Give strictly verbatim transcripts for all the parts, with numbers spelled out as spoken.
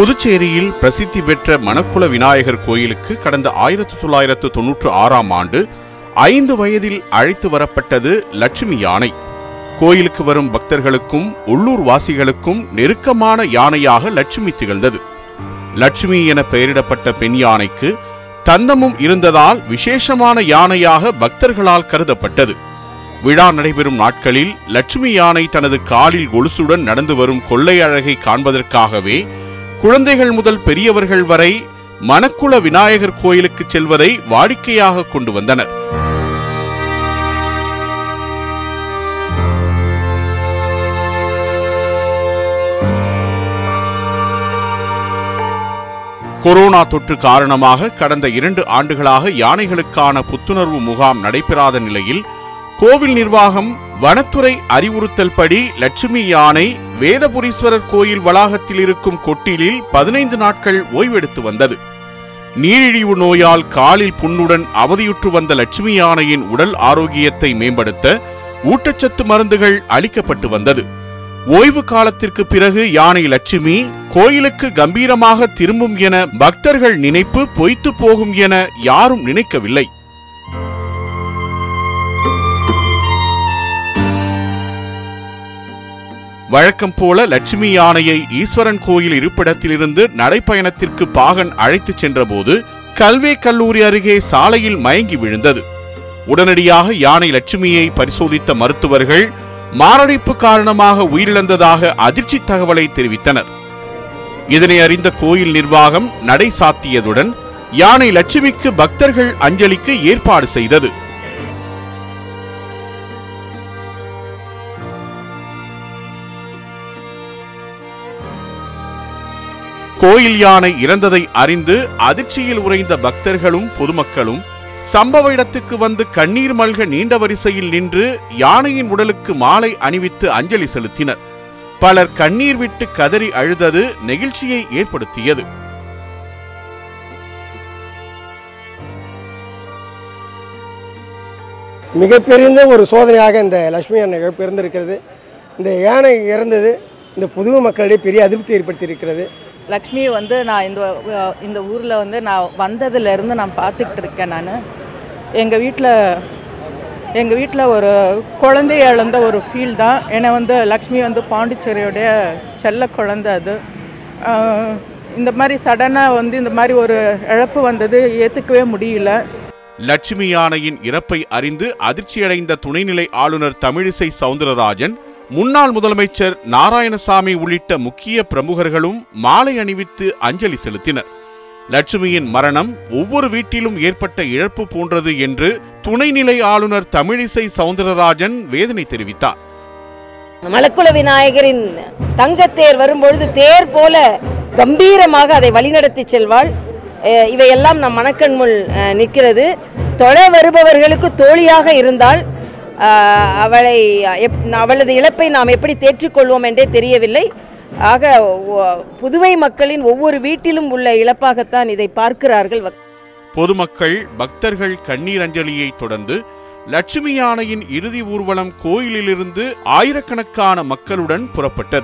புதுச்சேரியில் பிரசித்தி பெற்ற மணக்குள விநாயகர் கோயிலுக்கு கடந்த ஆயிரத்தி தொள்ளாயிரத்து தொன்னூற்று ஆறாம் ஆண்டு ஐந்து வயதில் அழைத்து வரப்பட்டது லட்சுமி யானை. கோயிலுக்கு வரும் பக்தர்களுக்கும் உள்ளூர் வாசிகளுக்கும் நெருக்கமான யானையாக லட்சுமி திகழ்ந்தது. லட்சுமி என பெயரிடப்பட்ட பெண் யானைக்கு தந்தமும் இருந்ததால் விசேஷமான யானையாக பக்தர்களால் கருதப்பட்டது. விழா நடைபெறும் நாட்களில் லட்சுமி யானை தனது காலில் கொலுசுடன் நடந்து வரும் கொள்ளை அழகை காண்பதற்காகவே குழந்தைகள் முதல் பெரியவர்கள் வரை மணக்குள விநாயகர் கோயிலுக்கு செல்வதை வாடிக்கையாக கொண்டு வந்தனர். கொரோனா தொற்று காரணமாக கடந்த இரண்டு ஆண்டுகளாக யானைகளுக்கான புத்துணர்வு முகாம் நடைபெறாத நிலையில் கோவில் நிர்வாகம் வனத்துறை அறிவுறுத்தல் படி லட்சுமி யானை வேதபுரீஸ்வரர் கோயில் வளாகத்தில் இருக்கும் கொட்டிலில் பதினைந்து நாட்கள் ஓய்வெடுத்து வந்தது. நீரிழிவு நோயால் காலில் புண்ணுடன் அவதியுற்று வந்த லட்சுமி யானையின் உடல் ஆரோக்கியத்தை மேம்படுத்த ஊட்டச்சத்து மருந்துகள் அளிக்கப்பட்டு வந்தது. ஓய்வு காலத்திற்கு பிறகு யானை லட்சுமி கோயிலுக்கு கம்பீரமாக திரும்பும் என பக்தர்கள் நினைப்பு பொய்த்து போகும் என யாரும் நினைக்கவில்லை. வழக்கம் போல லட்சுமி யானையை ஈஸ்வரன் கோயில் இருப்பிடத்திலிருந்து நடைப்பயணத்திற்கு பாகன் அழைத்துச் சென்றபோது கல்வே கல்லூரி அருகே சாலையில் மயங்கி விழுந்தது. உடனடியாக யானை லட்சுமியை பரிசோதித்த மருத்துவர்கள் மாரடைப்பு காரணமாக உயிரிழந்ததாக அதிர்ச்சி தகவலை தெரிவித்தனர். இதனை அறிந்த கோயில் நிர்வாகம் நடை சாத்தியதுடன் யானை லட்சுமிக்கு பக்தர்கள் அஞ்சலிக்கு ஏற்பாடு செய்தது. கோயில் யானை இறந்ததை அறிந்து அதிர்ச்சியில் உறைந்த பக்தர்களும் பொதுமக்களும் சம்பவ இடத்துக்கு வந்து கண்ணீர் மல்க நீண்ட வரிசையில் நின்று யானையின் உடலுக்கு மாலை அணிவித்து அஞ்சலி செலுத்தினர். பலர் கண்ணீர் விட்டு கதறி அழுதது நெகிழ்ச்சியை ஏற்படுத்தியது. மிகப்பெரிய ஒரு சோதனையாக இந்த லட்சுமி யானை பிறந்திருக்கிறது. இந்த யானை இறந்தது இந்த பொது மக்களிடையே பெரிய அதிருப்தி ஏற்படுத்தியிருக்கிறது. லக்ஷ்மி வந்து நான் இந்த இந்த ஊரில் வந்து நான் வந்ததுலேருந்து நான் பார்த்துக்கிட்டு இருக்கேன். நான் எங்கள் வீட்டில் எங்கள் வீட்டில் ஒரு குழந்தைய இழந்த ஒரு ஃபீல் தான். ஏன்னா வந்து லக்ஷ்மி வந்து பாண்டிச்சேரியோடைய செல்ல குழந்தை. அது இந்த மாதிரி சடனாக வந்து இந்த மாதிரி ஒரு இழப்பு வந்தது ஏற்றுக்கவே முடியல. லட்சுமி யானையின் இறப்பை அறிந்து அதிர்ச்சியடைந்த துணைநிலை ஆளுநர் தமிழிசை சவுந்தரராஜன், முன்னாள் முதலமைச்சர் நாராயணசாமி உள்ளிட்ட முக்கிய பிரமுகர்களும் மாலை அணிவித்து அஞ்சலி செலுத்தினர். லட்சுமியின் மரணம் ஒவ்வொரு வீட்டிலும் ஏற்பட்ட இழப்பு போன்றது என்று துணைநிலை ஆளுநர் தமிழிசை சவுந்தரராஜன் வேதனை தெரிவித்தார். மணக்குள விநாயகரின் தங்கத்தேர் வரும்பொழுது தேர் போல கம்பீரமாக அதை வழிநடத்தி செல்வாள். இவையெல்லாம் நம் மனக்கண் முன் நிற்கிறது. தொழ வருபவர்களுக்கு தோழியாக இருந்தால் அவளை அவளது இழப்பை நாம் எப்படி தேற்றிக்கொள்வோம் என்றே தெரியவில்லை. ஆக புதுவை மக்களின் ஒவ்வொரு வீட்டிலும் உள்ள இழப்பாகத்தான் இதை பார்க்கிறார்கள். பொதுமக்கள் பக்தர்கள் கண்ணீர் அஞ்சலியை தொடர்ந்து லட்சுமி யானையின் இறுதி ஊர்வலம் கோயிலிலிருந்து ஆயிரக்கணக்கான மக்களுடன் புறப்பட்டது.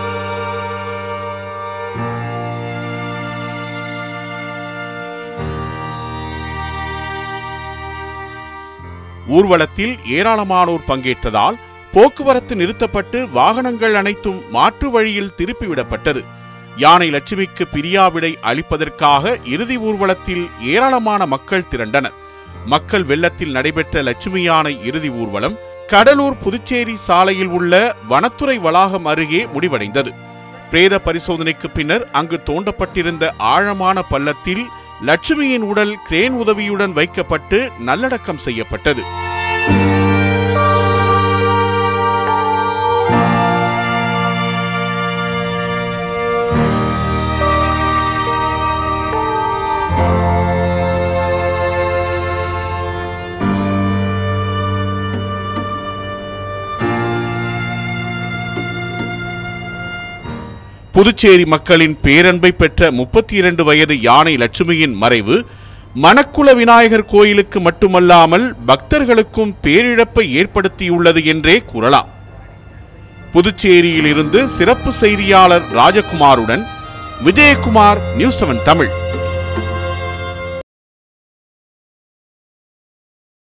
ஊர்வலத்தில் ஏராளமானோர் பங்கேற்றதால் போக்குவரத்து நிறுத்தப்பட்டு வாகனங்கள் அனைத்தும் மாற்று வழியில் திருப்பிவிடப்பட்டது. யானை லட்சுமிக்கு பிரியாவிடை அளிப்பதற்காக இறுதி ஊர்வலத்தில் ஏராளமான மக்கள் திரண்டனர். மக்கள் வெள்ளத்தில் நடைபெற்ற லட்சுமி யானை இறுதி ஊர்வலம் கடலூர் புதுச்சேரி சாலையில் உள்ள வனத்துறை வளாகம் அருகே முடிவடைந்தது. பிரேத பரிசோதனைக்கு பின்னர் அங்கு தோண்டப்பட்டிருந்த ஆழமான பள்ளத்தில் லட்சுமியின் உடல் கிரேன் உதவியுடன் வைக்கப்பட்டு நல்லடக்கம் செய்யப்பட்டது. புதுச்சேரி மக்களின் பேரன்பை பெற்ற முப்பத்தி இரண்டு வயது யானை லட்சுமியின் மறைவு மணக்குள விநாயகர் கோயிலுக்கு மட்டுமல்லாமல் பக்தர்களுக்கும் பேரிழப்பை ஏற்படுத்தியுள்ளது என்றே கூறலாம். புதுச்சேரியில் இருந்து சிறப்பு செய்தியாளர் ராஜகுமாருடன் விஜயகுமார், நியூஸ் செவன் தமிழ்.